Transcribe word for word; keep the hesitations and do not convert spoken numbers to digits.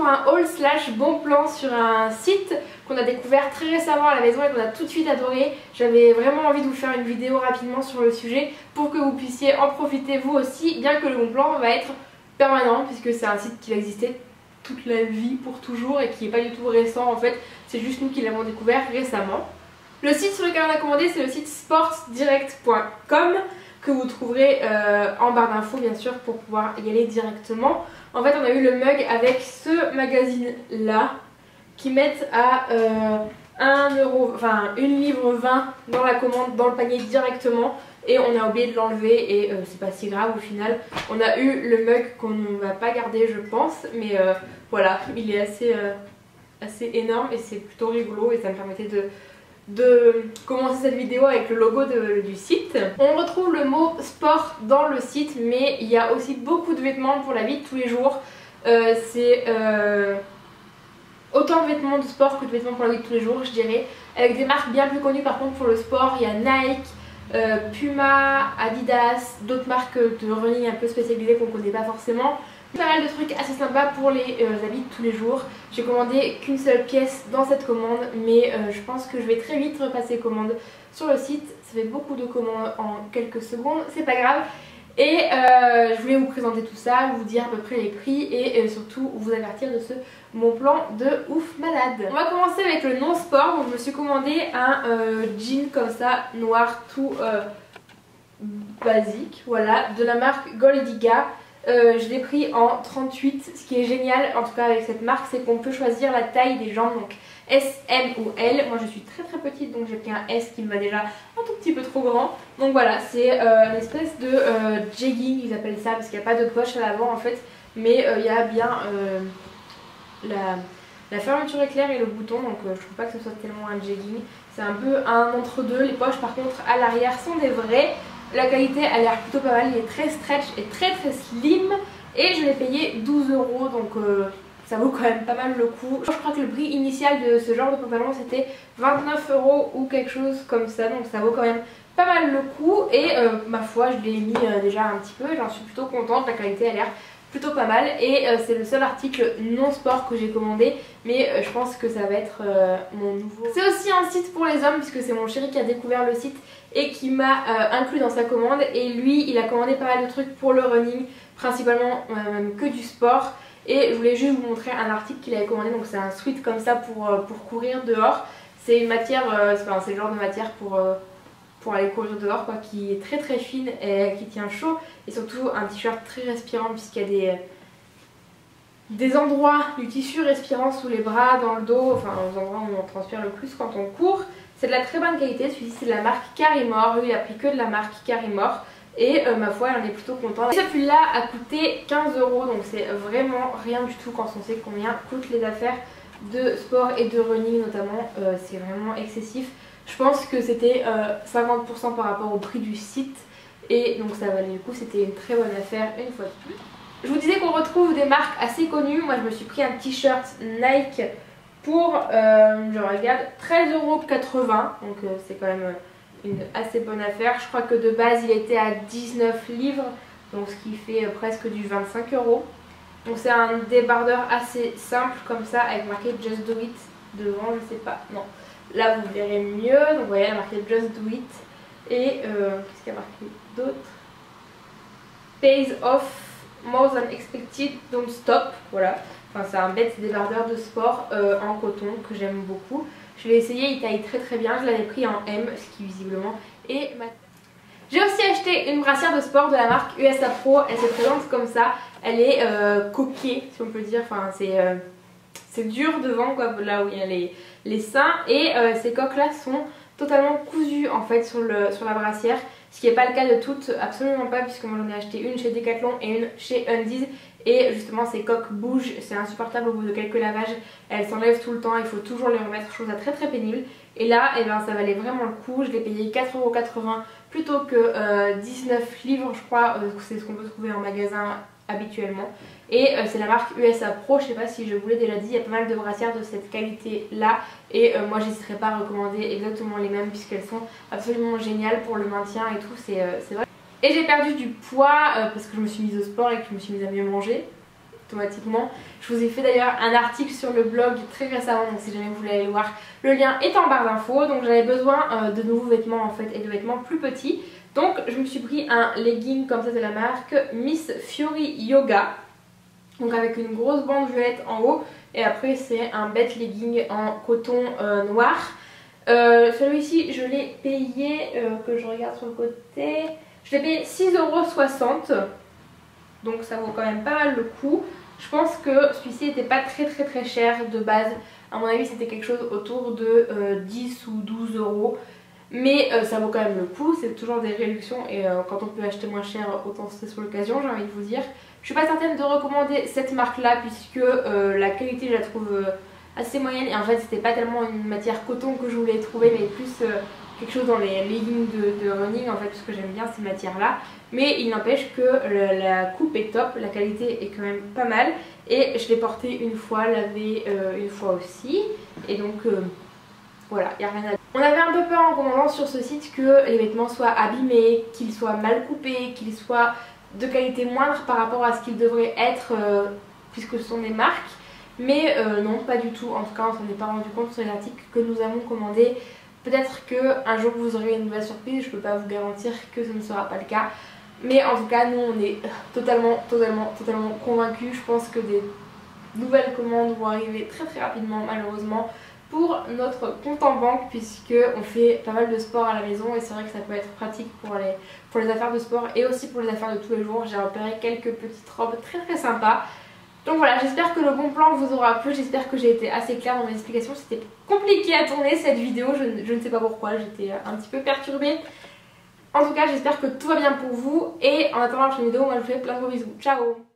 un haul slash bon plan sur un site qu'on a découvert très récemment à la maison et qu'on a tout de suite adoré. J'avais vraiment envie de vous faire une vidéo rapidement sur le sujet pour que vous puissiez en profiter vous aussi, bien que le bon plan va être permanent puisque c'est un site qui va exister toute la vie pour toujours et qui n'est pas du tout récent en fait, c'est juste nous qui l'avons découvert récemment. Le site sur lequel on a commandé, c'est le site sportsdirect point com que vous trouverez euh, en barre d'infos bien sûr pour pouvoir y aller directement. En fait on a eu le mug avec ce magazine là qui mettent à euh, un euro, enfin une livre vingt dans la commande, dans le panier directement, et on a oublié de l'enlever et euh, c'est pas si grave au final. On a eu le mug qu'on ne va pas garder je pense, mais euh, voilà, il est assez, euh, assez énorme et c'est plutôt rigolo et ça me permettait de de commencer cette vidéo avec le logo de, du site. On retrouve le mot sport dans le site, mais il y a aussi beaucoup de vêtements pour la vie de tous les jours. Euh, c'est euh, autant de vêtements de sport que de vêtements pour la vie de tous les jours je dirais, avec des marques bien plus connues par contre pour le sport. Il y a Nike, euh, Puma, Adidas, d'autres marques de running un peu spécialisées qu'on ne connaît pas forcément. Pas mal de trucs assez sympas pour les euh, habits de tous les jours. J'ai commandé qu'une seule pièce dans cette commande, mais euh, je pense que je vais très vite repasser commande sur le site. Ça fait beaucoup de commandes en quelques secondes, c'est pas grave. Et euh, je voulais vous présenter tout ça, vous dire à peu près les prix et euh, surtout vous avertir de ce bon plan de ouf malade. On va commencer avec le non sport. Donc je me suis commandé un euh, jean comme ça, noir, tout euh, basique, voilà, de la marque Goldiga. Euh, je l'ai pris en trente-huit. Ce qui est génial en tout cas avec cette marque, c'est qu'on peut choisir la taille des jambes, donc S, M ou L. Moi je suis très très petite donc j'ai pris un S qui me va déjà un tout petit peu trop grand. Donc voilà, c'est euh, une espèce de euh, jegging ils appellent ça parce qu'il n'y a pas de poche à l'avant en fait, mais euh, il y a bien euh, la, la fermeture éclair et le bouton, donc euh, je trouve pas que ce soit tellement un jegging. C'est un peu un entre deux. Les poches par contre à l'arrière sont des vraies. La qualité a l'air plutôt pas mal, il est très stretch et très très slim et je l'ai payé douze euros donc euh, ça vaut quand même pas mal le coup. Je crois que le prix initial de ce genre de pantalon c'était vingt-neuf euros ou quelque chose comme ça, donc ça vaut quand même pas mal le coup et euh, ma foi je l'ai mis euh, déjà un petit peu, j'en suis plutôt contente, la qualité a l'air plutôt pas mal et euh, c'est le seul article non sport que j'ai commandé, mais euh, je pense que ça va être euh, mon nouveau. C'est aussi un site pour les hommes puisque c'est mon chéri qui a découvert le site et qui m'a euh, inclus dans sa commande, et lui il a commandé pas mal de trucs pour le running, principalement euh, même que du sport, et je voulais juste vous montrer un article qu'il avait commandé. Donc c'est un sweat comme ça pour, euh, pour courir dehors. C'est une matière, euh, c'est le genre de matière pour, euh, pour aller courir dehors quoi, qui est très très fine et qui tient chaud, et surtout un t-shirt très respirant puisqu'il y a des, des endroits du tissu respirant sous les bras, dans le dos, enfin aux endroits où on transpire le plus quand on court. C'est de la très bonne qualité, celui-ci c'est de la marque Carimore, lui il a pris que de la marque Carimore et euh, ma foi j'en ai plutôt contente. Ce pull là a coûté quinze euros, donc c'est vraiment rien du tout quand on sait combien coûtent les affaires de sport et de running notamment, euh, c'est vraiment excessif. Je pense que c'était euh, cinquante pour cent par rapport au prix du site et donc ça valait le coup, c'était une très bonne affaire une fois de plus. Je vous disais qu'on retrouve des marques assez connues. Moi je me suis pris un t-shirt Nike pour, euh, je regarde, treize euros quatre-vingts, donc euh, c'est quand même une assez bonne affaire. Je crois que de base il était à dix-neuf livres, donc ce qui fait euh, presque du vingt-cinq euros. Donc c'est un débardeur assez simple comme ça avec marqué Just Do It devant, je sais pas, non. Là vous verrez mieux, donc vous voyez il y a marqué Just Do It et euh, qu'est-ce qu'il y a marqué d'autre? Pays off more than expected, don't stop, voilà. Enfin c'est un bête débardeur de sport euh, en coton que j'aime beaucoup. Je l'ai essayé, il taille très très bien, je l'avais pris en M, ce qui visiblement est ma... J'ai aussi acheté une brassière de sport de la marque U S A Pro, elle se présente comme ça, elle est euh, coquée si on peut dire, enfin c'est euh, c'est dur devant quoi, là où il y a les, les seins, et euh, ces coques là sont totalement cousues en fait sur, le, sur la brassière, ce qui n'est pas le cas de toutes, absolument pas, puisque moi j'en ai acheté une chez Decathlon et une chez Undies. Et justement ces coques bougent, c'est insupportable au bout de quelques lavages, elles s'enlèvent tout le temps, il faut toujours les remettre, je trouve ça très très pénible. Et là, eh ben, ça valait vraiment le coup, je l'ai payé quatre euros quatre-vingts plutôt que euh, dix-neuf livres je crois, euh, c'est ce qu'on peut trouver en magasin habituellement. Et euh, c'est la marque U S A Pro, je sais pas si je vous l'ai déjà dit, il y a pas mal de brassières de cette qualité là. Et euh, moi j'hésiterai pas à recommander exactement les mêmes puisqu'elles sont absolument géniales pour le maintien et tout, c'est euh, vrai. Et j'ai perdu du poids euh, parce que je me suis mise au sport et que je me suis mise à mieux manger. automatiquement. Je vous ai fait d'ailleurs un article sur le blog très récemment, donc si jamais vous voulez aller le voir, le lien est en barre d'infos. Donc j'avais besoin euh, de nouveaux vêtements en fait et de vêtements plus petits. Donc je me suis pris un legging comme ça de la marque Miss Fiori Yoga. Donc avec une grosse bande violette en haut et après c'est un bête legging en coton euh, noir. Euh, Celui-ci je l'ai payé, euh, que je regarde sur le côté, je l'ai payé six euros soixante. Donc ça vaut quand même pas mal le coup. Je pense que celui-ci n'était pas très très très cher de base. À mon avis c'était quelque chose autour de euh, dix ou douze euros. Mais euh, ça vaut quand même le coup, c'est toujours des réductions et euh, quand on peut acheter moins cher, autant c'est sur l'occasion, j'ai envie de vous dire. Je suis pas certaine de recommander cette marque là puisque euh, la qualité je la trouve euh, assez moyenne et en fait c'était pas tellement une matière coton que je voulais trouver mais plus euh, quelque chose dans les leggings de, de running en fait parce que j'aime bien ces matières là. Mais il n'empêche que le, la coupe est top, la qualité est quand même pas mal et je l'ai porté une fois, lavé euh, une fois aussi et donc euh, voilà, il n'y a rien à dire. On avait un peu peur en commandant sur ce site que les vêtements soient abîmés, qu'ils soient mal coupés, qu'ils soient de qualité moindre par rapport à ce qu'ils devraient être euh, puisque ce sont des marques. Mais euh, non, pas du tout. En tout cas, on s'en est pas rendu compte sur les articles que nous avons commandés. Peut-être qu'un jour vous aurez une nouvelle surprise, je peux pas vous garantir que ce ne sera pas le cas. Mais en tout cas, nous on est totalement, totalement, totalement convaincus. Je pense que des nouvelles commandes vont arriver très très rapidement malheureusement pour notre compte en banque puisque on fait pas mal de sport à la maison et c'est vrai que ça peut être pratique pour les, pour les affaires de sport et aussi pour les affaires de tous les jours. J'ai repéré quelques petites robes très très sympas. Donc voilà, j'espère que le bon plan vous aura plu, j'espère que j'ai été assez claire dans mes explications. C'était compliqué à tourner cette vidéo, je, je ne sais pas pourquoi, j'étais un petit peu perturbée. En tout cas, j'espère que tout va bien pour vous et en attendant la prochaine vidéo, moi je vous fais plein de gros bisous. Ciao!